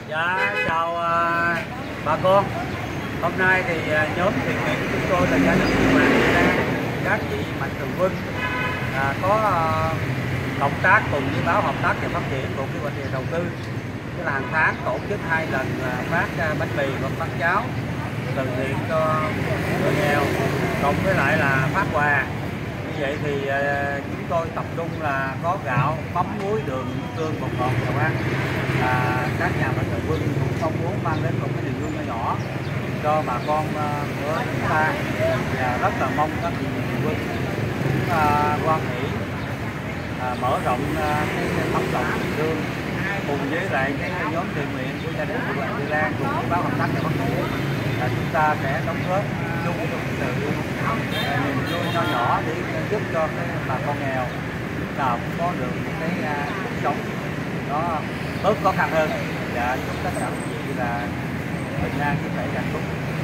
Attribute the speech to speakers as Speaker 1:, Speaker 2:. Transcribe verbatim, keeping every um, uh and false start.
Speaker 1: Dạ, chào uh, bà con. Hôm nay thì uh, nhóm thiện nguyện của chúng tôi là gia đình của bạn Việt Nam, các vị mạnh thường quân à, có uh, cộng tác cùng với báo hợp tác và phát triển cùng với bệnh viện đầu tư, tức là hàng tháng tổ chức hai lần uh, phát uh, bánh mì và phát cháo từ thiện cho người nghèo, cộng với lại là phát quà. Như vậy thì uh, chúng tôi tập trung là có gạo, mắm, muối, đường, nước tương, bột ngọt, dầu ăn. À, các nhà mạnh thường quân cũng mong muốn mang đến một cái niềm vui nhỏ nhỏ cho bà con uh, của chúng ta, và rất là mong các vị mạnh thường quân cũng uh, quan hỷ uh, mở rộng uh, cái tấm lòng tình thương cùng với lại cái nhóm thiện nguyện của gia đình của bạn Việt Lan cùng với báo hợp tác và phát triển, là chúng ta sẽ đóng góp chung trong sự uh, niềm vui nhỏ nhỏ để giúp cho cái bà con nghèo lúc nào cũng có được một cái uh, cuộc sống nó bớt khó khăn hơn, và chúc tất cả quý vị là bình an, sức khỏe, hạnh phúc.